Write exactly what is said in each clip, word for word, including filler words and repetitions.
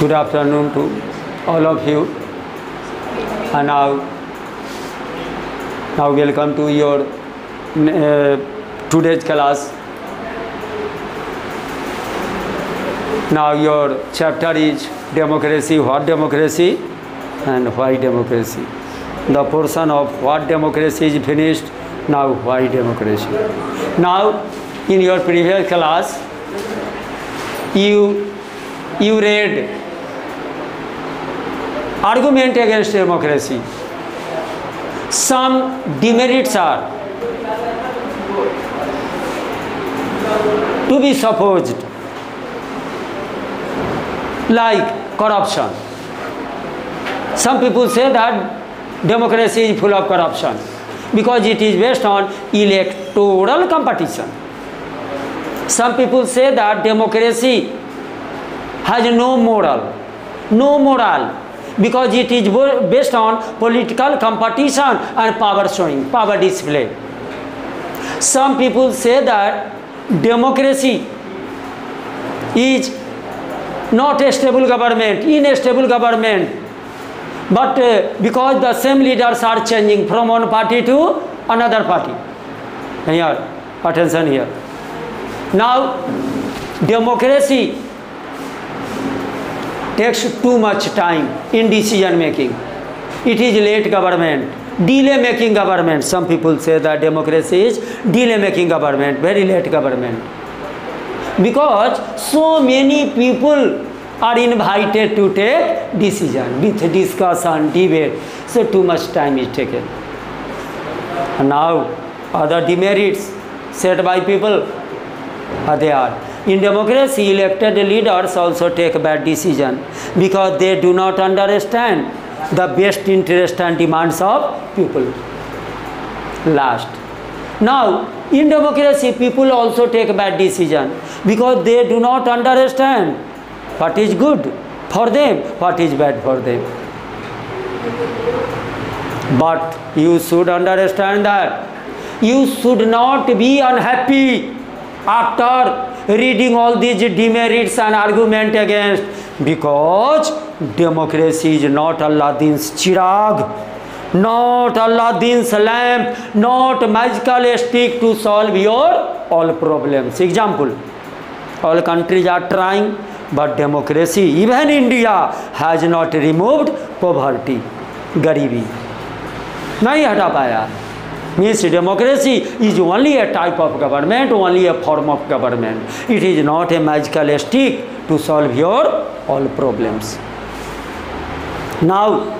Good afternoon to all of you, and now, now welcome to your uh, today's class. Now your chapter is democracy, what democracy and why democracy. The portion of what democracy is finished, now why democracy. Now in your previous class, you, you read argument against democracy. Some demerits are to be supposed, like corruption. Some people say that democracy is full of corruption because it is based on electoral competition. Some people say that democracy has no moral, no moral, because it is based on political competition and power showing, power display. Some people say that democracy is not a stable government, unstable government, but uh, because the same leaders are changing from one party to another party. Here, attention here. Now, democracy takes too much time in decision making. It is late government, delay making government. Some people say that democracy is delay making government, very late government. Because so many people are invited to take decision with discussion, debate. So too much time is taken. And now other demerits set by people are there. In democracy, elected leaders also take bad decision because they do not understand the best interest and demands of people. Last. Now, in democracy, people also take bad decision because they do not understand what is good for them, what is bad for them. But you should understand that you should not be unhappy after reading all these demerits and argument against, because democracy is not Aladdin's chirag, not Aladdin's lamp, not magical stick to solve your all problems. Example, all countries are trying, but democracy, even India, has not removed poverty, garibi. Nahi hata paya. Means democracy is only a type of government, only a form of government. It is not a magical stick to solve your all problems. Now,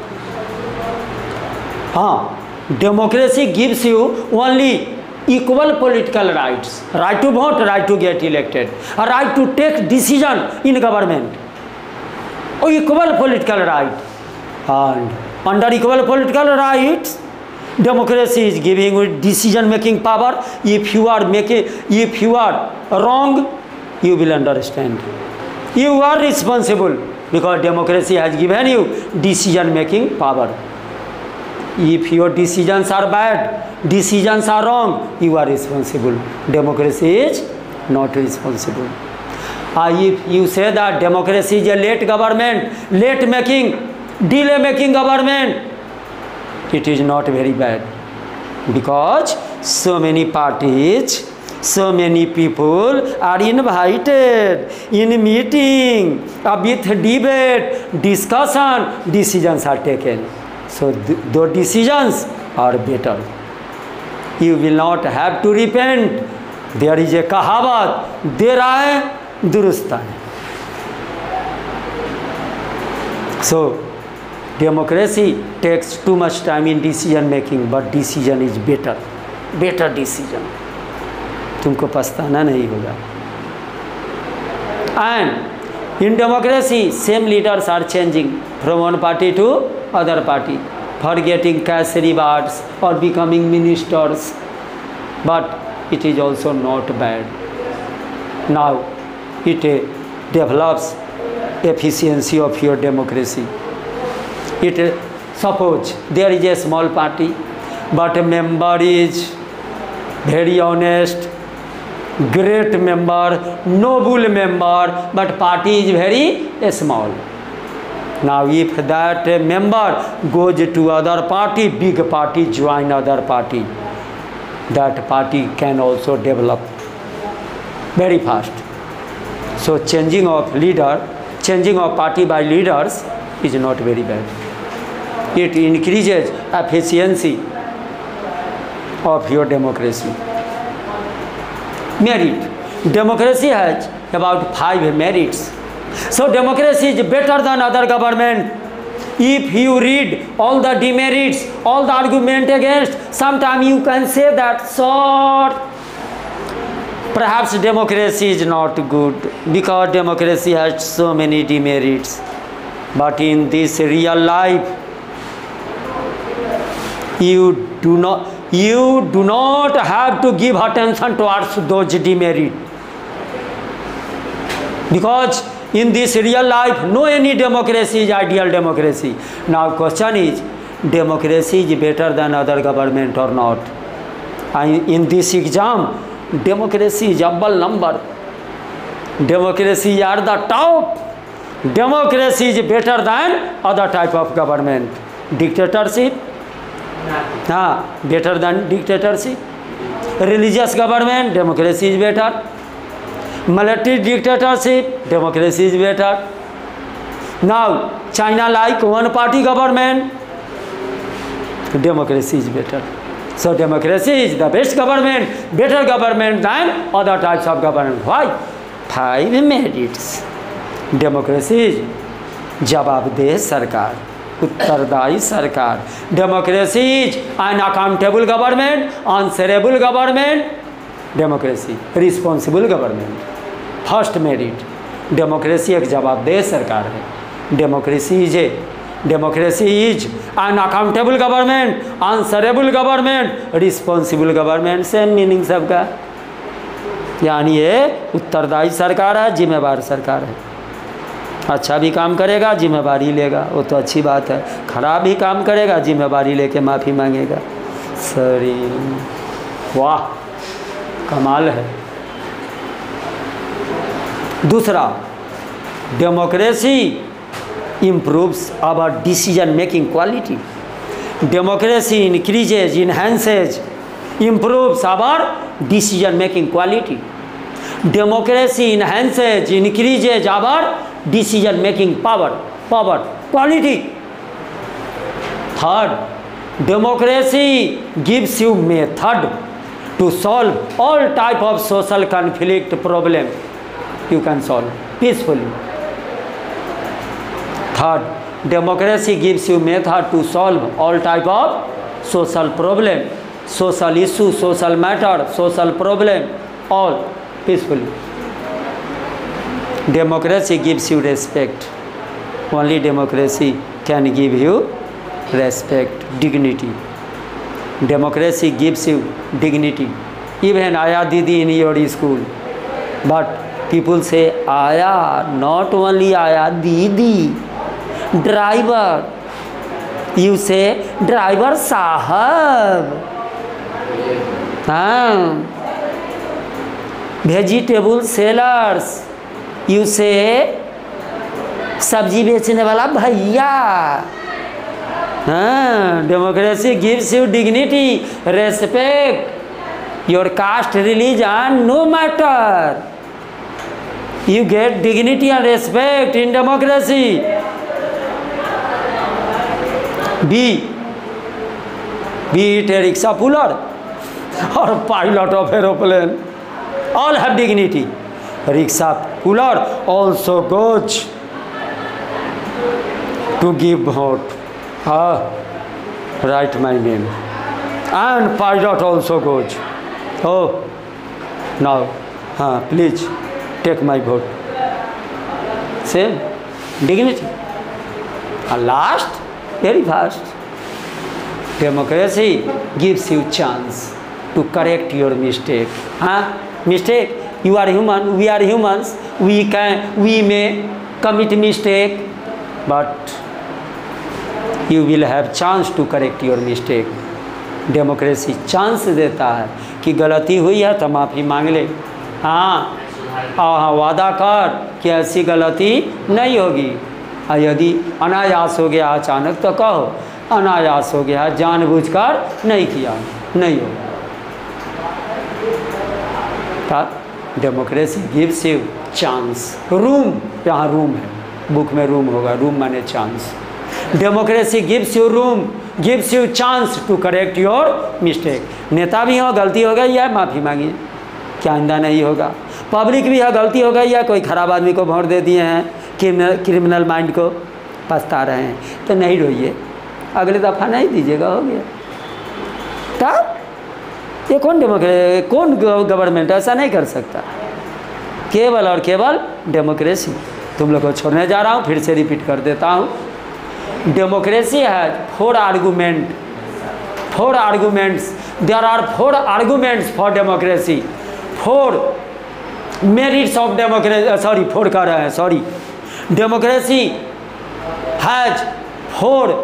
ah, democracy gives you only equal political rights. Right to vote, right to get elected, a right to take decision in government. Or equal political right. And under equal political rights, democracy is giving you decision making power. If you are making, if you are wrong, you will understand. You are responsible because democracy has given you decision making power. If your decisions are bad, decisions are wrong, you are responsible. Democracy is not responsible. Uh, if you say that democracy is a late government, late making, delay making government, it is not very bad, because so many parties, so many people are invited in meeting, uh, with debate, discussion, decisions are taken. So th those decisions are better. You will not have to repent. There is a kahavat, der aaye, durust aaye. So democracy takes too much time in decision making, but decision is better, better decision. तुमको पछताना नहीं होगा. And in democracy, same leaders are changing from one party to other party, for getting cash rewards or becoming ministers. But it is also not bad. Now it uh, develops efficiency of your democracy. It uh, suppose there is a small party, but a member is very honest, great member, noble member, but party is very small. Now if that member goes to other party, big party, join other party, that party can also develop very fast. So changing of leader, changing of party by leaders is not very bad. It increases efficiency of your democracy. Merit. Democracy has about five merits. So democracy is better than other government. If you read all the demerits, all the argument against, sometimes you can say that sort perhaps democracy is not good because democracy has so many demerits. But in this real life, you do not you do not have to give attention towards those demerits, because in this real life, no any democracy is ideal democracy. Now question is, democracy is better than other government or not? And in this exam, democracy is double number. Democracy are the top. Democracy is better than other type of government. Dictatorship? Ah, better than dictatorship. Religious government, democracy is better. Military dictatorship, democracy is better. Now, China like one party government, democracy is better. So democracy is the best government, better government than other types of government. Why? Five merits. Democracy is जवाबदेह सरकार, उत्तरदायी सरकार. Democracy is an accountable government, answerable government. Democracy, responsible government. First merit, democracy एक जवाबदेह सरकार है. Democracy is a democracy is an accountable government, answerable government, responsible government. Same meaning सबका, यानी ये उत्तरदायी सरकार है, जिम्मेवार सरकार है. अच्छा भी काम करेगा, जिम्मेवारी लेगा, वो तो अच्छी बात है. खराब भी काम करेगा, जिम्मेवारी लेके माफ़ी मांगेगा. सॉरी, वाह, कमाल है. दूसरा, democracy improves our decision making quality. Democracy increases, enhances, improves our decision making quality. Democracy enhances, increases our decision making power, power, quality. Third, democracy gives you method to solve all type of social conflict problem. You can solve peacefully. Third, democracy gives you method to solve all type of social problem, social issue, social matter, social problem, all peacefully. Democracy gives you respect. Only democracy can give you respect, dignity. Democracy gives you dignity. Even Aya Didi in your school, but people say Aya, not only Aya, Didi. Driver, you say driver sahab. हाँ. Vegetable sellers, you say सब्जी बेचने वाला भैया. हाँ. Democracy gives you dignity, respect. Your caste, religion, no matter. You get dignity and respect in democracy. Be, be it a rickshaw puller or pilot of aeroplane, all have dignity. Rickshaw puller also goes to give vote. Ah, write my name. And pilot also goes. Oh, now, ah, please take my vote. Same dignity. And last, very fast, democracy gives you chance to correct your mistake. Huh? Mistake, you are human, we are humans, we can, we may commit mistake, but you will have chance to correct your mistake. Democracy chance देता है कि गलती हुई है तो माफ़ी मांग ले. हाँ, हाँ, वादा कर कि ऐसी गलती नहीं होगी. और यदि अनायास हो गया अचानक तो कहो अनायास हो गया, जानबूझकर नहीं किया, नहीं होगा। Democracy gives you chance, room, यहाँ रूम है, बुक में रूम होगा, रूम माने chance. Democracy gives you room, gives you chance to correct your mistake. नेता भी हो, गलती हो गई है, माफ़ी मांगिए, क्या आइंदा नहीं होगा। पब्लिक भी है, गलती हो गई है, कोई ख़राब आदमी को वोट दे दिए हैं, क्रिमिनल क्रिमिनल माइंड को पछता रहे हैं, तो नहीं रोइए, अगले दफ़ा नहीं दीजिएगा, हो गया। तब ये कौन डेमोक्रेसी, कौन गवर्नमेंट ऐसा नहीं कर सकता, केवल और केवल डेमोक्रेसी। तुम लोग को छोड़ने जा रहा हूँ, फिर से रिपीट कर देता हूँ। डेमोक्रेसी है four argument, four arguments, there are four arguments for democracy, four merits of democracy, sorry four कह रहे हैं, sorry, democracy has four,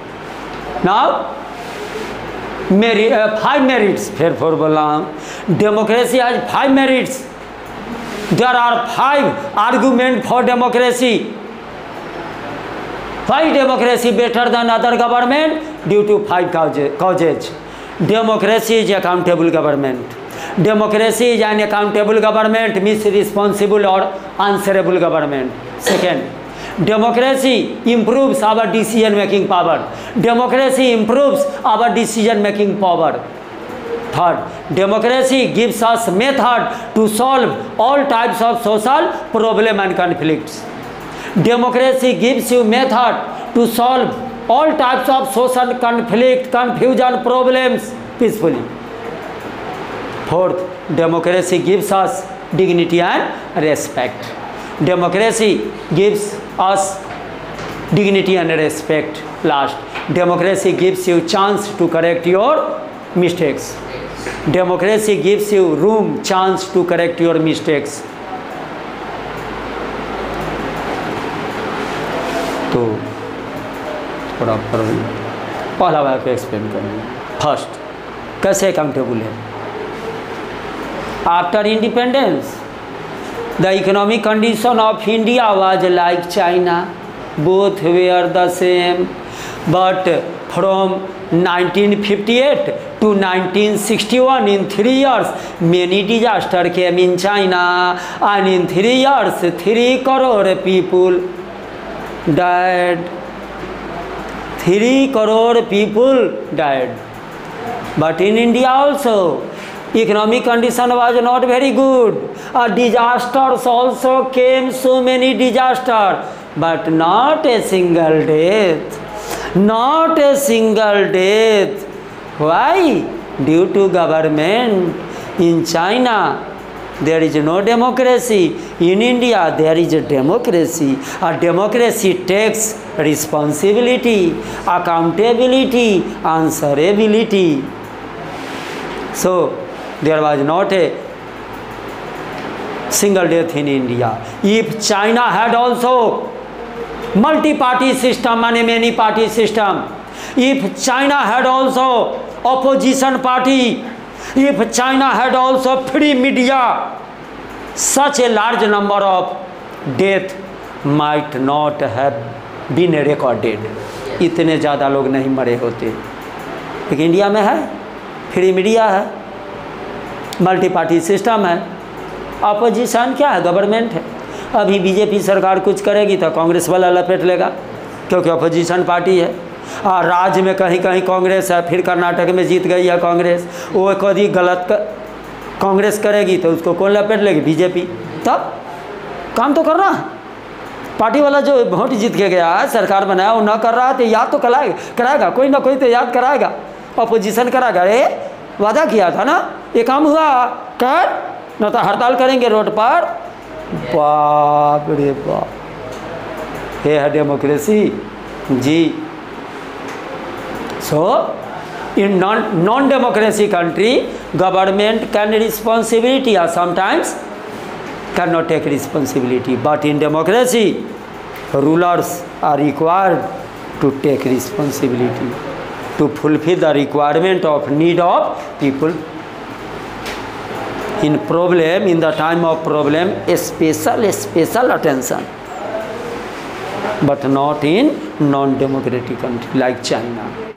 now मेरी फाइव मेरिट्स, फिर फोर बोल रहा हूँ। Democracy has five merits, there are five argument for democracy. Why democracy better than other government? Due to five causes. Democracy is accountable government. Democracy is an accountable government, means responsible or answerable government. Second, democracy improves our decision making power. Democracy improves our decision making power. Third, democracy gives us method to solve all types of social problem and conflicts. Democracy gives you method to solve all types of social conflict, confusion, problems peacefully. Fourth, democracy gives us dignity and respect. Democracy gives us dignity and respect. Last, democracy gives you chance to correct your mistakes. Democracy gives you room, chance to correct your mistakes. तो थोड़ा पर पहला बार को explain करेंगे। First, कैसे accountable है? After independence the economic condition of India was like China, both were the same, but from nineteen fifty eight to nineteen sixty-one, in three years many disaster came in China, and in three years three crore people died. Three crore people died. But in India also economic condition was not very good. A disasters also came, so many disasters, but not a single death. Not a single death. Why? Due to government. In China there is no democracy. In India there is a democracy. A democracy takes responsibility, accountability, answerability. So there was not a single death in India. If China had also multi-party system and many party system, if China had also opposition party, if China had also free media, such a large number of death might not have been recorded. इतने ज़्यादा लोग नहीं मरे होते। लेकिन India में है, free media है, मल्टी पार्टी सिस्टम है, अपोजिशन क्या है, गवर्नमेंट है। अभी बीजेपी सरकार कुछ करेगी तो कांग्रेस वाला लपेट लेगा, क्योंकि अपोजिशन पार्टी है। और राज्य में कहीं कहीं कांग्रेस है, फिर कर्नाटक में जीत गई है कांग्रेस, वो कभी गलत कांग्रेस करेगी तो उसको कौन लपेट लेगी, बीजेपी। तब काम तो कर रहा है, पार्टी वाला जो वोट जीत के गया है, सरकार बनाया, वो ना कर रहा है तो याद तो कराएगा कराएगा कोई ना कोई तो याद कराएगा, अपोजिशन कराएगा। अरे वादा किया था ना, ये काम हुआ कर, न तो हड़ताल करेंगे रोड पर। बाप रे बाप, ये है डेमोक्रेसी जी। So, in non non-democracy country, government can responsibility or sometimes cannot take responsibility. But in democracy, rulers are required to take responsibility, to fulfill the requirement of need of people. In problem, in the time of problem, a special, a special attention. but not in non-democratic country like China.